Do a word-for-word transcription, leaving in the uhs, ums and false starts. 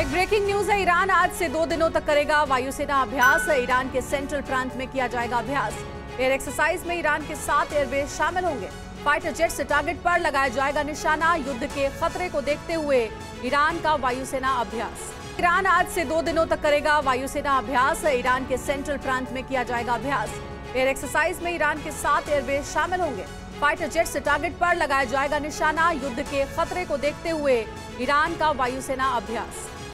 एक breaking news है। Iran आज से दो दिनों तक करेगा वायुसेना अभ्यास। ईरान के सेंट्रल प्रांत में किया जाएगा अभ्यास। एयर एक्सरसाइज में ईरान के सात एयरबेस शामिल होंगे। फाइटर जेट से टारगेट पर लगाया जाएगा निशाना। युद्ध के खतरे को देखते हुए ईरान का वायुसेना अभ्यास। ईरान आज से दो दिनों तक करेगा वायुसेना अभ्यास। ईरान के सेंट्रल प्रांत में किया जाएगा अभ्यास। एयर एक्सरसाइज में ईरान के सात एयरबेस शामिल होंगे। फाइटर जेट से टारगेट पर लगाया जाएगा निशाना। युद्ध के खतरे को देखते हुए ईरान का वायुसेना अभ्यास।